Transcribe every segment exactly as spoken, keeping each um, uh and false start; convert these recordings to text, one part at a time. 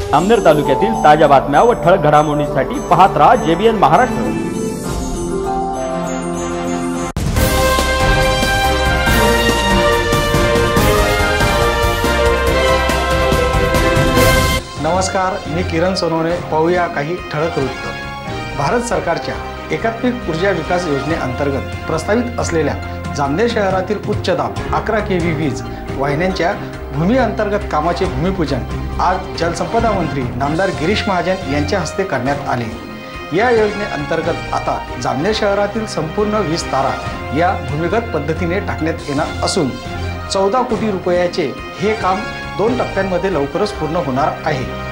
अमनेर तालुक्यातील ताज्या बातम्या व ठळक घडामोडींसाठी पाहत राहा जेबीएन महाराष्ट्र। नमस्कार, मी किरण सोनवणे। पाहूया काही ठळक वृत्त। भारत सरकारच्या एकात्मिक ऊर्जा विकास योजनेअंतर्गत प्रस्तावित असलेल्या जामनेर शहरातील उच्च दाब अकरा केव्ही वीज वाहिन्यांच्या भूमी अंतर्गत कामाचे भूमिपूजन आज जलसंपदा मंत्री नामदार गिरीश महाजन यांच्या हस्ते करण्यात आले। या योजनेअंतर्गत आता जामनेर शहरातील संपूर्ण वीज तारा या भूमिगत पद्धतीने टाकण्यात येणार असून चौदा कोटी रुपयाचे हे काम दोन टप्प्यांमध्ये लवकरच पूर्ण होणार आहे।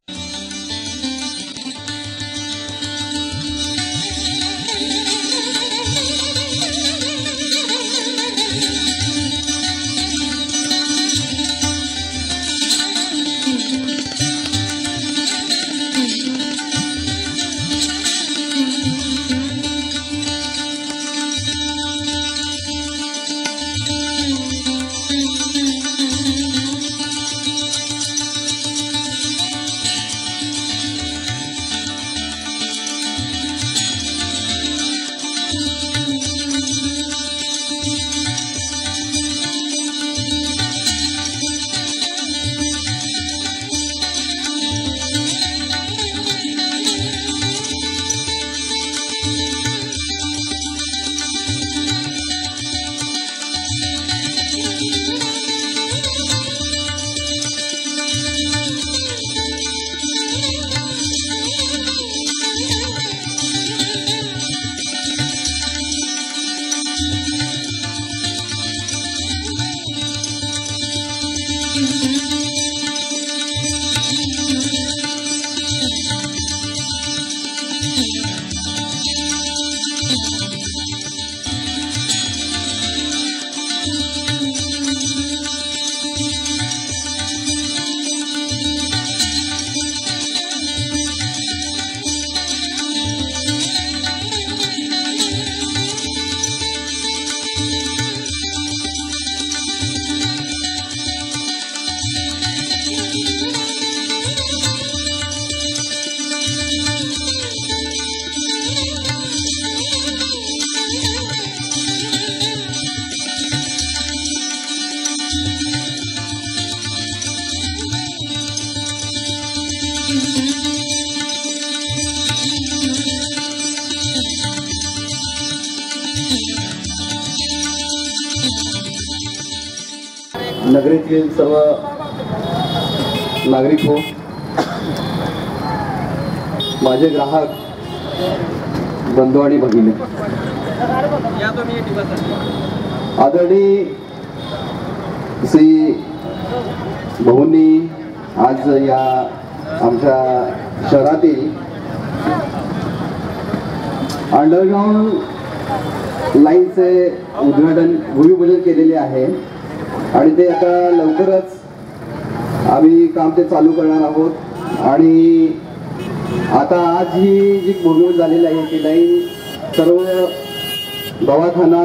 नगरीतील सर्व नागरिक हो, माझे ग्राहक बंधू आणि भगिनी, आदरणीय श्री भाऊंनी आज या आमच्या शहरातील अंडरग्राउंड लाईनचे उद्घाटन भूमिपूजन केलेले आहे आणि ते आता लवकरच आम्ही काम ते चालू करणार आहोत। आणि आता आज ही जी भूमिपूजन झालेली आहे ती लाईन सर्व दवाखाना,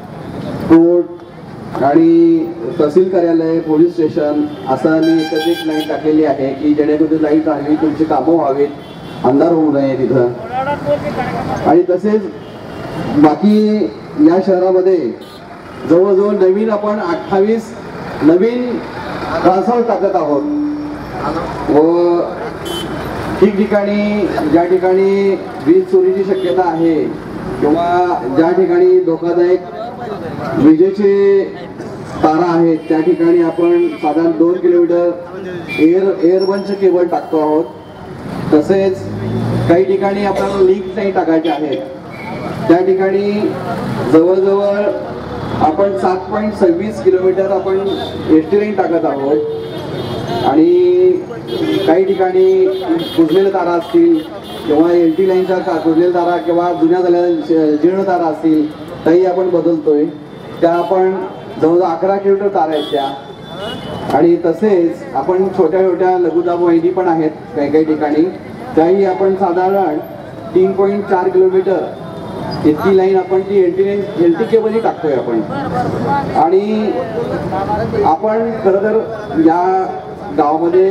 कोर्ट आणि तहसील कार्यालय, पोलीस स्टेशन असं आम्ही एकत्रित लाईन टाकलेली आहे की जेणेकरून लाईन टाकली तुमची कामं व्हावीत, अंधार होऊ नये तिथं। आणि तसेच बाकी या शहरामध्ये जवळजवळ नवीन आपण अठ्ठावीस नवीन ट्रान्सफॉर्मर टाकत आहोत व ठिकठिकाणी ज्या ठिकाणी वीज चोरीची शक्यता आहे किंवा ज्या ठिकाणी धोकादायक विजेचे तारा आहेत त्या ठिकाणी आपण साधारण दोन किलोमीटर एअर एअरबनचे केबल टाकतो आहोत। तसेच काही ठिकाणी आपल्याला लिंक नाही टाकायचे आहेत त्या ठिकाणी जवळजवळ आपण सात पॉईंट सव्वीस किलोमीटर आपण एस टी लाईन टाकत आहोत। आणि काही ठिकाणी कुजलेल्या तारा असतील किंवा एल टी लाईनच्या कुजलेल्या तारा किंवा जुन्या झालेल्या जीर्ण तारा असतील त्याही आपण बदलतोय। त्या आपण जवळजवळ अकरा किलोमीटर तारा आहेत त्या। आणि तसेच आपण छोट्या छोट्या लघुदाब वाहिनी पण आहेत काही काही ठिकाणी त्याही आपण साधारण तीन पॉईंट चार किलोमीटर इतकी लाईन आपण ती एल टी एल टी केबलही टाकतोय आपण। आणि आपण खरं तर या गावामध्ये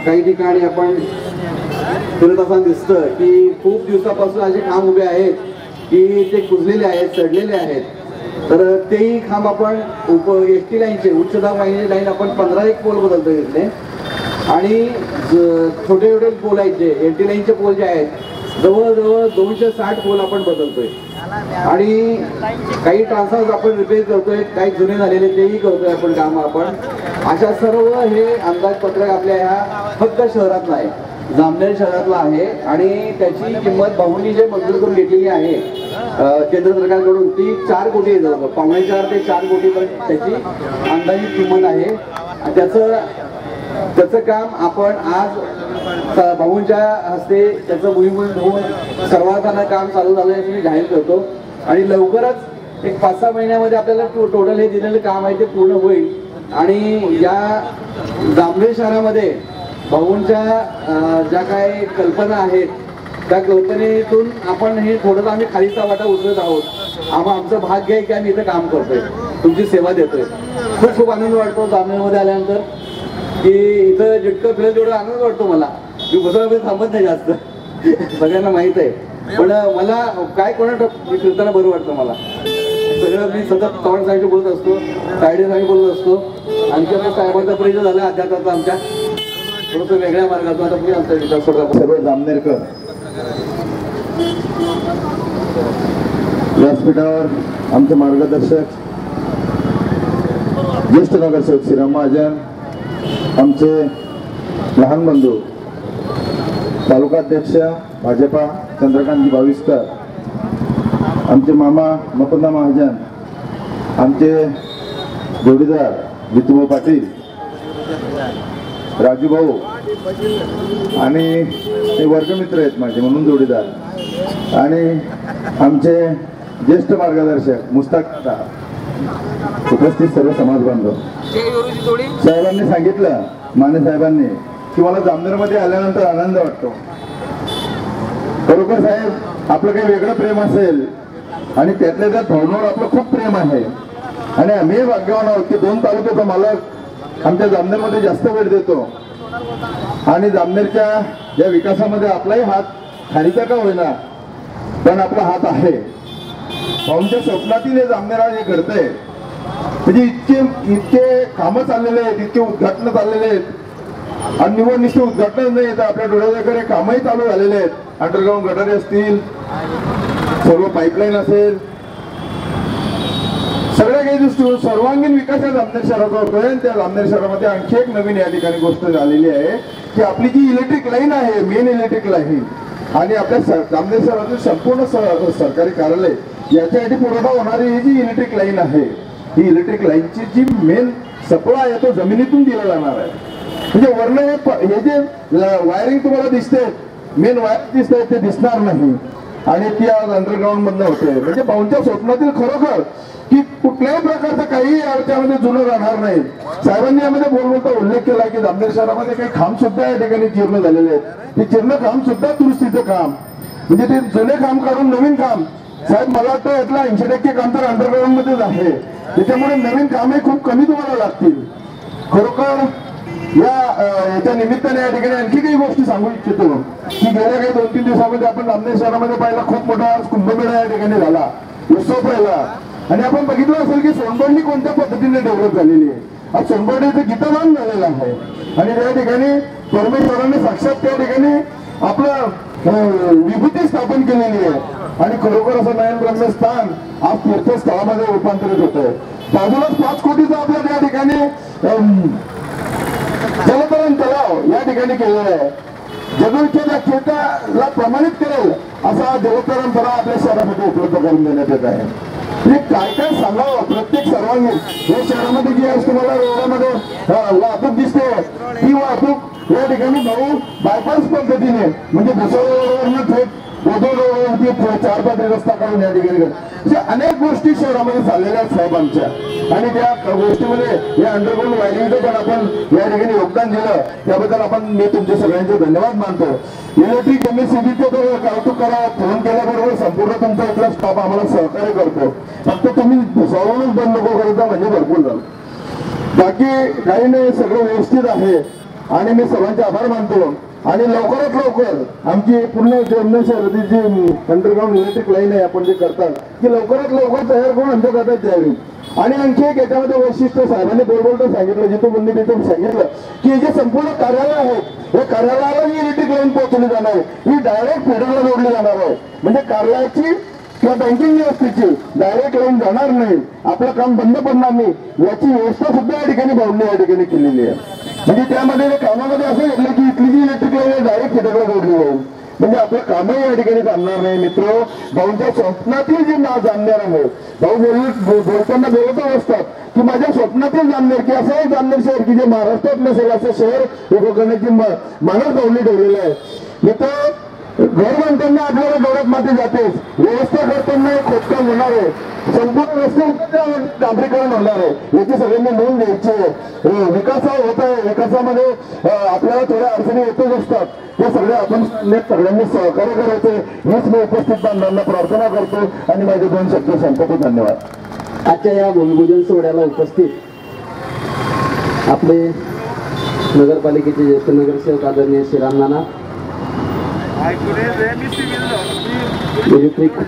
काही ठिकाणी आपण फिरत असताना दिसतं की खूप दिवसापासून असे खांब उभे आहेत की ते कुजलेले आहेत, चढलेले आहेत. तर तेही खांब आपण उप एस टी लाईनचे उच्च दाब वाहिनी लाईन आपण पंधरा एक पोल बदलतो घेतले आणि छोटे छोटे पोल आहेत जे एस टी लाईनचे पोल जे आहेत जवळजवळ दोनशे साठ पोल आपण बदलतोय आणि काही ट्रान्सफॉर्मर्स आपण रिपेअर करतोय, काही जुने झालेले तेही करतोय आपण काम. आपण अशा सर्व हे अंदाजपत्रक आपल्या ह्या फक्त शहरात नाही, जामनेर शहरातला आहे आणि त्याची किंमत भाऊंनी जे मंजूर करून घेतलेली आहे केंद्र सरकारकडून ती चार कोटी आहे, जवळ पावणे चार ते चार कोटीपर्यंत त्याची अंदाजित किंमत आहे. त्याचं त्याचं काम आपण आज भाऊंच्या हस्ते त्याचं भूमिपूजन होऊन सर्वांना काम चालू झालं असं मी जाहीर करतो आणि लवकरच एक पाच सहा महिन्यामध्ये आपल्याला टोटल हे दिलेलं काम आहे ते पूर्ण होईल आणि या जामनेर शहरामध्ये भाऊंच्या ज्या काही कल्पना आहेत त्या कल्पनेतून आपण हे थोडंसं आम्ही खालीचा वाटा उचलत आहोत. आम्हा आमचं भाग्य आहे की आम्ही इथं काम करतोय, तुमची सेवा देतोय. खूप खूप आनंद वाटतो जामनेरमध्ये आल्यानंतर की इथं जितकं फिरेल तेवढा आनंद वाटतो मला. मी बसायला थांबत नाही जास्त, सगळ्यांना माहीत आहे. पण मला काय कोणा फिरताना बरं वाटतं मला. सगळं मी सतत चव्हाण साहेब बोलत असतो, तायडे साहेब बोलत असतो. आणखी आता साहेबांचा परिचय झाला अध्यात्माचा आमच्या थोडंसं वेगळ्या मार्गातून. आता मी आमचा विचार सोडला. सर्व जामनेरकर व्यासपीठावर आमचे मार्गदर्शक ज्येष्ठ नगरसेवक श्रीराम महाजन, आमचे लहान बंधू तालुकाध्यक्ष भाजपा चंद्रकांतजी भाविस्कर, आमचे मामा मुकुंदा महाजन, आमचे जोडीदार वितुभाऊ पाटील, राजू भाऊ आणि ते वर्गमित्र आहेत माझे म्हणून जोडीदार, आणि आमचे ज्येष्ठ मार्गदर्शक मुस्ताक दादा, उपस्थित सर्व समाज बांधव. साहेबांनी सांगितलं, माने साहेबांनी, की मला जामनेरमध्ये आल्यानंतर आनंद वाटतो. खरोखर साहेब आपलं काही वेगळं प्रेम असेल आणि त्यातल्या त्यात भावनावर आपलं खूप प्रेम आहे आणि आम्ही भाग्यवान आहोत की दोन तालुक्याचा मालक आमच्या जामनेरमध्ये जास्त वेळ देतो आणि जामनेरच्या या विकासामध्ये आपलाही हात खालीचा का होईना पण आपला हात आहे. भाऊंच्या स्वप्नातील हे जामनेर हे घडतंय. म्हणजे इतके इतके कामं चाललेले आहेत, इतके उद्घाटन चाललेले आहेत आणि निवड निश्चित उद्घाटन नाही तर आपल्या डोळ्याकडे कामही चालू झालेले आहेत. अंडरग्राऊंड गटारे असतील, सर्व पाईपलाईन असेल, सगळ्या काही दृष्टीवर सर्वांगीण विकास या जामनेर शहराचा होतोय. त्या जामनेर शहरामध्ये आणखी एक नवीन या ठिकाणी गोष्ट झालेली आहे की आपली जी इलेक्ट्रिक लाईन आहे, मेन इलेक्ट्रिक लाईन आणि आपल्या जामनेर शहरातील संपूर्ण सरकारी कार्यालय याच्यासाठी पुरवठा होणारी ही जी इलेक्ट्रिक लाईन आहे, ही इलेक्ट्रिक लाईनची जी मेन सप्लाय आहे तो जमिनीतून दिला जाणार आहे. म्हणजे वर्ण हे जे वायरिंग तुम्हाला दिसते, मेन वायर दिसते ते दिसणार नाही आणि ती आज अंडरग्राऊंड मधनं होते. म्हणजे भाऊंच्या स्वप्नातील खरोखर की कुठल्याही प्रकारचं काही याच्यामध्ये जुनं राहणार नाही. साहेबांनी यामध्ये बोलबोलता उल्लेख केला की जामनेर शहरामध्ये काही खांब सुद्धा या ठिकाणी जीर्ण झालेले आहेत. ते जीर्ण खांब सुद्धा दुरुस्तीचं काम, म्हणजे ते जुने काम काढून नवीन काम. साहेब मला वाटतं यातला ऐंशी टक्के काम तर अंडरग्राऊंड मध्येच आहे. त्याच्यामुळे नवीन कामे खूप कमी तुम्हाला लागतील. खरोखर या याच्या निमित्ताने या ठिकाणी आणखी काही गोष्टी सांगू इच्छितो की गेल्या काही दोन तीन दिवसामध्ये आपण जामनेर शहरामध्ये पाहिला खूप मोठा कुंभमेळा या ठिकाणी झाला, उत्सव पाहिला आणि आपण बघितलं असेल की सोनबर्णी कोणत्या पद्धतीने डेव्हलप झालेली आहे. आज सोनबर्णीचं गीतदान झालेलं आहे आणि त्या ठिकाणी परमेश्वराने साक्षात त्या ठिकाणी आपलं विभूती स्थापन केलेली आहे आणि खरोखर असं नयनरम्य स्थान आज तीर्थस्थळामध्ये रूपांतरित होत आहे. बाजूलाच पाच कोटीचा आपल्या त्या ठिकाणी जलतरण तलाव या ठिकाणी केलेला आहे. जगविख्यात खेळाला प्रमाणित करेल असा जलतरण तलाव आपल्या शहरामध्ये उपलब्ध करून देण्यात येत आहे. म्हणजे काय काय सांगावं प्रत्येक सर्वांनी या शहरामध्ये जी आज तुम्हाला रोडामध्ये वाहतूक दिसते ती वाहतूक या ठिकाणी भाऊ बायपास पद्धतीने म्हणजे भुसावळवरून थेट बोधोड रोडवरती चार पादरी रस्ता काढून या ठिकाणी अशा अनेक गोष्टी शहरामध्ये चाललेल्या आहेत साहेबांच्या आणि त्या गोष्टीमध्ये या अंडरग्राऊंड वायरिंगचं पण आपण या ठिकाणी योगदान दिलं त्याबद्दल आपण मी तुमचे सगळ्यांचे धन्यवाद मानतो. इलेक्ट्रिक एमएससीबीचे तो कौतुक करा, फोन केल्याबरोबर संपूर्ण तुमचा इथला स्टाफ आम्हाला सहकार्य करतो. फक्त तुम्ही भुसावळच बंद नको करता म्हणजे भरपूर झालं. बाकी काही नाही, सगळं व्यवस्थित आहे. आणि मी सर्वांचे आभार मानतो. आणि लवकरात लवकर आमची पूर्ण जामनेर शहरातील जी अंडरग्राऊंड इलेक्ट्रिक लाईन आहे आपण जे करतात ती लवकरात लवकर तयार करून आमच्या ताब्यात द्यावी. आणि आणखी एक याच्यामध्ये वैशिष्ट्य साहेबांनी बोलबोलता सांगितलं, जिथं बोलणी तिथून सांगितलं की हे जे संपूर्ण कार्यालय आहे या कार्यालयाला ही इलेक्ट्रिक लाईन पोहोचवली जाणार आहे, ही डायरेक्ट फेडरला जोडली जाणार आहे. म्हणजे कार्यालयाची किंवा बँकिंग व्यवस्थेची डायरेक्ट लाईन जाणार नाही, आपलं काम बंद पडणार नाही, याची व्यवस्था सुद्धा या ठिकाणी भाऊंनी या ठिकाणी केलेली आहे. म्हणजे त्यामध्ये कामामध्ये असं घेतलं की इथली जी इलेक्ट्रिक लाईन डायरेक्ट फेडरला जोडली जाईल, म्हणजे आपलं कामही या ठिकाणी चालणार नाही. मित्र, भाऊंच्या स्वप्नातील जे नाव जामनेर आहे, भाऊ बोल बोलताना बोलतच असतात की माझ्या स्वप्नातील जामनेर, की असं एक जामनेर शहर की जे महाराष्ट्रात नसेल असं शहर उभं करण्याची मानस भाऊंनी ठेवलेलं आहे. मित्र, घर बांधताना आपल्याला डोळ्यात माती जातेच, व्यवस्था करताना खोदकाम होणार आहे, संपूर्ण रस्ते डांबरीकरण होणार आहे, याची सगळ्यांनी नोंद घ्यायची आहे. विकास होत आहे, विकासामध्ये आपल्याला थोड्या अडचणी येतच असतात, त्या सगळ्या आपण सगळ्यांनी सहकार्य करायचे हेच मी उपस्थित बांधवांना प्रार्थना करतो आणि माझे दोन शब्द संपवतो. धन्यवाद. आजच्या या भूमिपूजन सोहळ्याला उपस्थित आपले नगरपालिकेचे ज्येष्ठ नगरसेवक आदरणीय श्रीराम नाना, इलेक्ट्रिक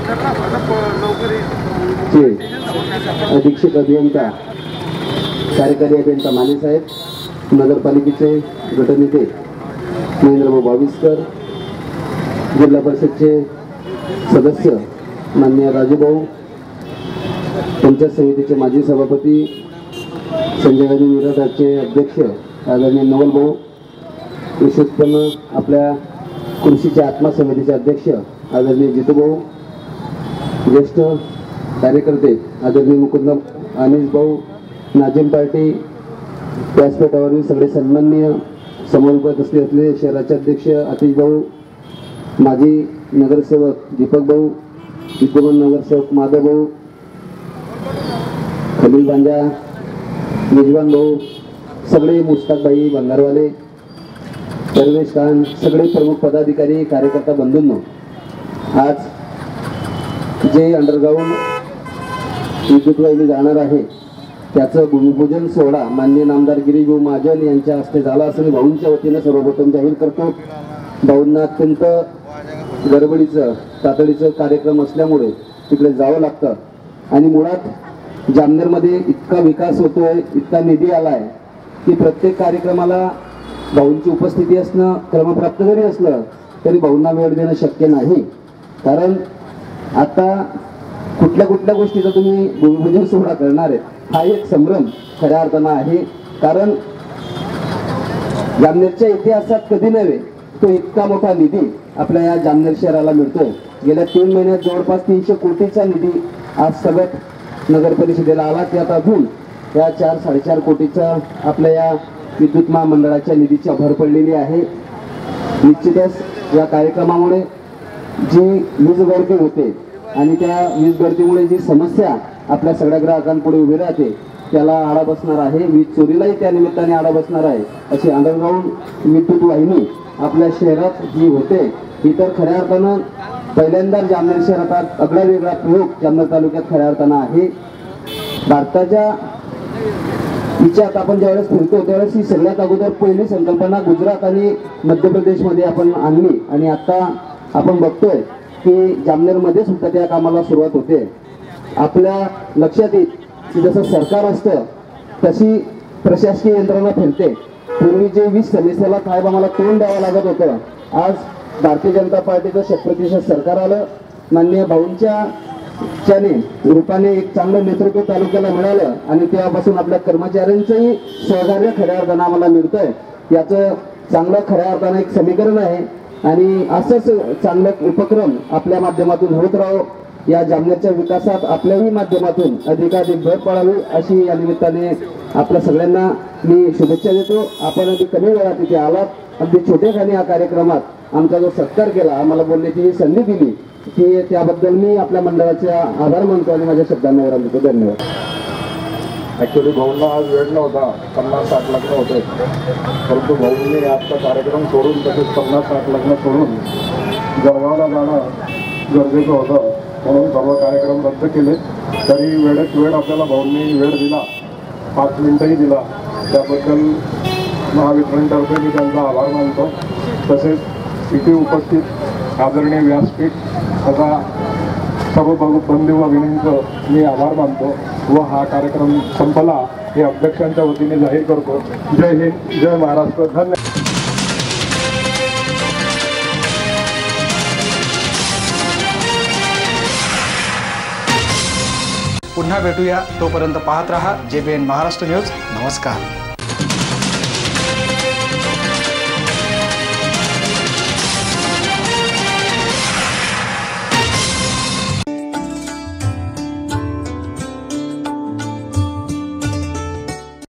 चे अधीक्षक अभियंता कार्यकारी अभियंता माने साहेब, नगरपालिकेचे गटनेते महेंद्रभाऊ बाविस्कर, जिल्हा परिषदचे सदस्य माननीय राजूभाऊ, पंचायत समितीचे माजी सभापती संजय गांधी विरोधाचे अध्यक्ष आदरणीय नवल भाऊ, कृषी उत्पन्न आपल्या कृषीच्या आत्मा समितीचे अध्यक्ष आदरणीय जितूभाऊ, ज्येष्ठ कार्यकर्ते आदरणीय मुकुंद अनिस भाऊ, नाजिम पार्टी, व्यासपीठावरील सगळे सन्माननीय समोर उपस्थित असलेले शहराचे अध्यक्ष आतिश भाऊ, माजी नगरसेवक दीपक भाऊ, विद्यमान नगरसेवक माधव भाऊ, खलील बांजा, मेजवान भाऊ, सगळे मुस्ताकबाई बंगारवाले, परवेश खान, सगळे प्रमुख पदाधिकारी कार्यकर्ता बंधूंनो, आज जे अंडरग्राऊंड विद्युत वाहिनी जाणार आहे त्याचं भूमिपूजन सोहळा माननीय नामदार गिरीशभाऊ महाजन यांच्या हस्ते झाला असं मी भाऊंच्या वतीनं सर्वप्रथम जाहीर करतो. भाऊंना अत्यंत गडबडीचं तातडीचं कार्यक्रम असल्यामुळे तिकडे जावं लागतं आणि मुळात जामनेरमध्ये इतका विकास होतोय, इतका निधी आलाय की प्रत्येक कार्यक्रमाला भाऊंची उपस्थिती असणं क्रमप्राप्त जरी असलं तरी भाऊंना वेळ देणं शक्य नाही. कारण आता कुठल्या कुठल्या गोष्टीचा तुम्ही भूमिपूजन सोहळा करणार आहे हा एक संभ्रम खऱ्या अर्थानं आहे. कारण जामनेरच्या इतिहासात कधी नव्हे तो इतका मोठा निधी आपल्या या जामनेर शहराला मिळतोय. गेल्या तीन महिन्यात जवळपास तीनशे कोटीचा निधी आज सगळ्यात नगर परिषदेला आला, त्यात अजून या चार साडेचार कोटीचा आपल्या या विद्युत महामंडळाच्या निधीची भर पडलेली आहे. निश्चितच या कार्यक्रमामुळे जी वीज गळती होते आणि त्या वीज गळतीमुळे जी समस्या आपल्या सगळ्या ग्राहकांपुढे उभी राहते त्याला आळा बसणार आहे. वीज चोरीलाही त्या निमित्ताने आळा बसणार आहे. अशी अंडरग्राऊंड विद्युत वाहिनी आपल्या शहरात जी होते ही तर खऱ्या अर्थानं पहिल्यांदा जामनेर शहरात आगळा वेगळा प्रयोग जामनेर तालुक्यात खऱ्या अर्थानं आहे. भारताच्या विचारात आपण ज्यावेळेस फिरतो त्यावेळेस ही सगळ्यात अगोदर पहिली संकल्पना गुजरात आणि मध्य प्रदेशमध्ये आपण आणली आणि आता आपण बघतोय की जामनेरमध्ये सुद्धा त्या कामाला सुरुवात होते. आपल्या लक्षात येईल की जसं सरकार असतं तशी प्रशासकीय यंत्रणा फिरते. पूर्वी जे वीज समस्येला साहेब आम्हाला तोंड द्यावं लागत होतं, आज भारतीय जनता पार्टीचं शतप्रतिशत सरकार आलं. माननीय भाऊंच्या च्याने रूपाने एक चांगलं नेतृत्व तालुक्याला मिळालं आणि तेव्हापासून आपल्या कर्मचाऱ्यांचंही सहकार्य खऱ्या अर्थानं आम्हाला मिळतंय. याचं चांगलं खऱ्या अर्थानं एक समीकरण आहे आणि असंच चांगलं उपक्रम आपल्या माध्यमातून होत राहो. या जामनेरच्या विकासात आपल्याही माध्यमातून अधिकाधिक भर पडावी अशी या निमित्ताने आपल्या सगळ्यांना मी शुभेच्छा देतो. आपण अगदी कमी वेळात इथे आलात, अगदी छोटेखानी या कार्यक्रमात आमचा जो सत्कार केला, आम्हाला बोलण्याची ही संधी दिली की त्याबद्दल मी आपल्या मंडळाचे आभार मानतो आणि माझ्या शब्दांना विराम देतो. धन्यवाद. ॲक्च्युली भाऊंना आज वेळ नव्हता, पन्नास साठ लग्न होते, परंतु भाऊंनी आजचा कार्यक्रम सोडून तसेच पन्नास साठ लग्न सोडून जळगावला जाणं गरजेचं होतं म्हणून सर्व कार्यक्रम रद्द केले. तरी वेळेत वेळ आपल्याला भाऊंनी वेळ दिला, पाच मिनिटंही दिला, त्याबद्दल महावितरणतर्फे मी त्यांचा आभार मानतो. तसेच इथे उपस्थित आदरणीय व्यासपीठ तथा सर्व बंधू भगिनींचं मी आभार मानतो व हा कार्यक्रम संपला हे अध्यक्षांच्या वतीने जाहीर करतो. जय हिंद, जय महाराष्ट्र. धन्यवाद. पुन्हा भेटूया, तोपर्यंत पाहत रहा जे बी एन महाराष्ट्र न्यूज. नमस्कार.